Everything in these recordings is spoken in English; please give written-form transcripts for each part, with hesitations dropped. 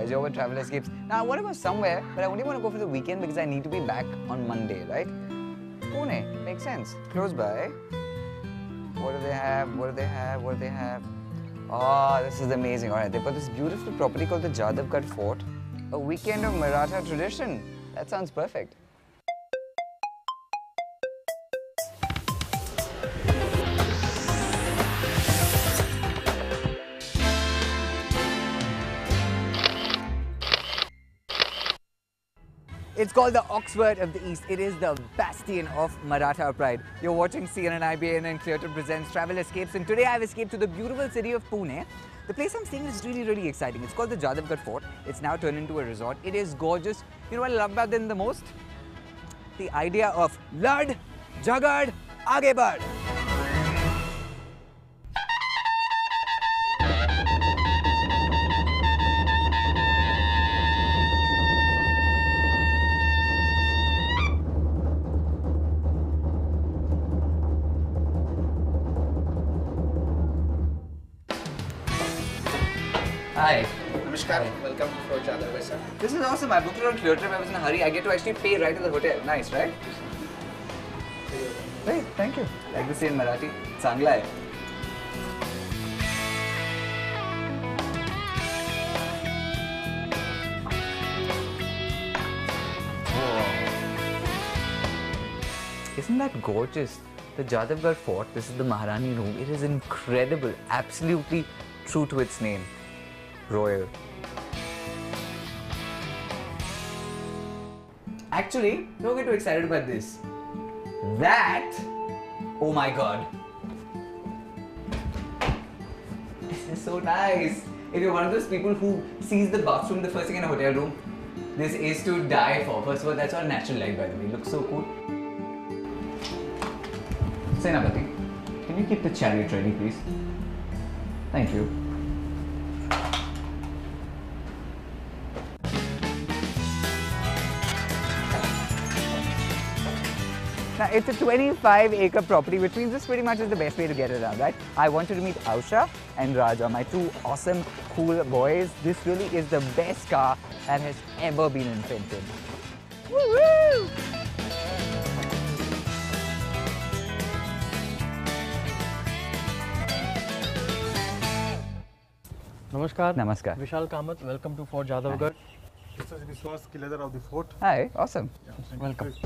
guys. You're with Travel Escapes. Now, I want to go somewhere, but I only want to go for the weekend because I need to be back on Monday, right? Pune. Makes sense. Close by. What do they have? What do they have? What do they have? Oh, this is amazing. Alright, they've got this beautiful property called the Jadavgarh Fort. A weekend of Maratha tradition. That sounds perfect. It's called the Oxford of the East. It is the bastion of Maratha pride. You're watching CNN IBN and Clearton presents Travel Escapes, and today I've escaped to the beautiful city of Pune. The place I'm staying is really, really exciting. It's called the Jadavgarh Fort. It's now turned into a resort. It is gorgeous. You know what I love about them the most? The idea of Lad, Jagad, Aage Bad. Hi. Namaskar. Welcome to Jadavgarh, sir. This is awesome. I booked it on Cleartrip. I was in a hurry. I get to actually pay right at the hotel. Nice, right? Hey, thank you. Like they say in Marathi, Changla hai. Whoa. Isn't that gorgeous? The Jadavgarh Fort, this is the Maharani room. It is incredible. Absolutely true to its name. Royal. Actually, don't get too excited about this. That, oh my god. This is so nice. If you're one of those people who sees the bathroom the first thing in a hotel room, this is to die for. First of all, that's all natural light, by the way. It looks so cool. Senapati, can you keep the chariot ready, please? Thank you. Now, it's a 25-acre property, which means this pretty much is the best way to get around, right? I wanted to meet Ausha and Raja, my two awesome, cool boys. This really is the best car that has ever been invented. Woo-woo! Namaskar. Namaskar. Vishal Kamath, welcome to Fort Jadavgarh. This is Vishwas Kiladar of the fort. Hi, awesome. Welcome.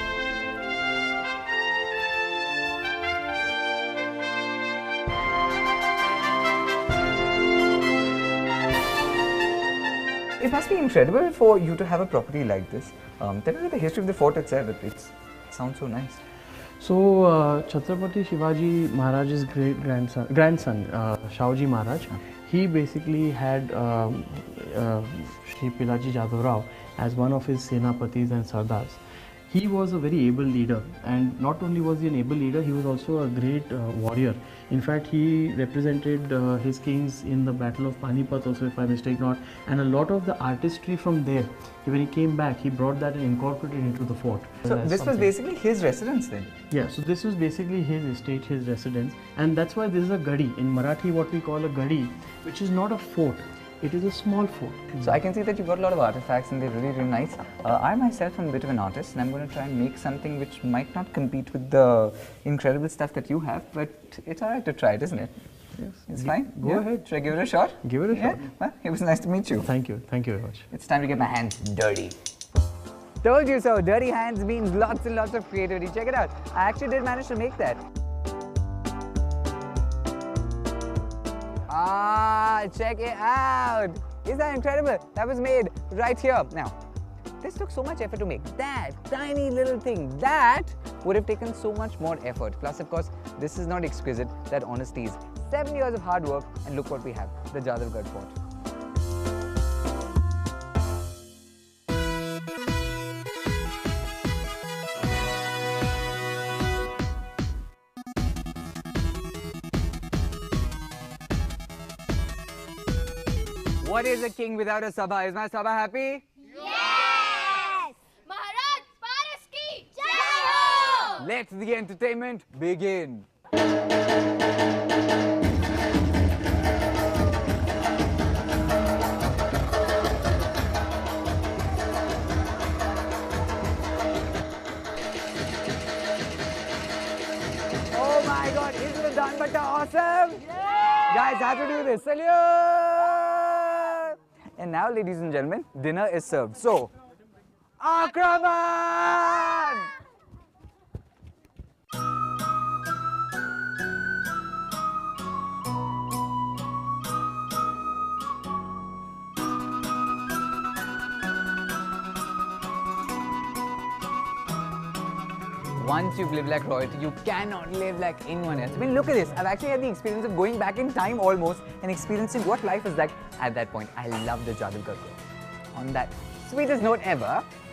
It must be incredible for you to have a property like this. Tell me about the history of the fort itself. It sounds so nice. So, Chhatrapati Shivaji Maharaj's grandson, Shahuji Maharaj, he basically had Shri Pilaji Jadhav Rao as one of his Senapatis and Sardars. He was a very able leader, and not only was he an able leader, he was also a great warrior. In fact, he represented his kings in the Battle of Panipat also, if I mistake not, and a lot of the artistry from there, when he came back, he brought that and incorporated into the fort. So this was basically his residence then? Yeah, so this was basically his estate, his residence, and that's why this is a gadi. In Marathi, what we call a gadi, which is not a fort. It is a small fort. So I can see that you've got a lot of artifacts and they're really, really nice. I myself am a bit of an artist and I'm going to try and make something which might not compete with the incredible stuff that you have, but it's alright to try it, isn't it? Yes. It's fine? Go ahead. Should I give it a shot? Give it a shot. Well, it was nice to meet you. Thank you very much. It's time to get my hands dirty. Told you so, dirty hands means lots and lots of creativity. Check it out. I actually did manage to make that. Ah, check it out. Isn't that incredible? That was made right here. Now, this took so much effort to make. That tiny little thing, that would have taken so much more effort. Plus, of course, this is not exquisite. That honesty is 7 years of hard work, and look what we have, the Jadavgarh Fort. What is a king without a sabha? Is my sabha happy? Yes! Maharaj Paras ki jai ho! Let the entertainment begin. Patta, awesome! Guys, have to do this. Salute! And now, ladies and gentlemen, dinner is served. So, Akraman! Once you've lived like royalty, you cannot live like anyone else. I mean, look at this. I've actually had the experience of going back in time almost and experiencing what life is like at that point. I love the Jadoo Ka Cow. On that sweetest note ever,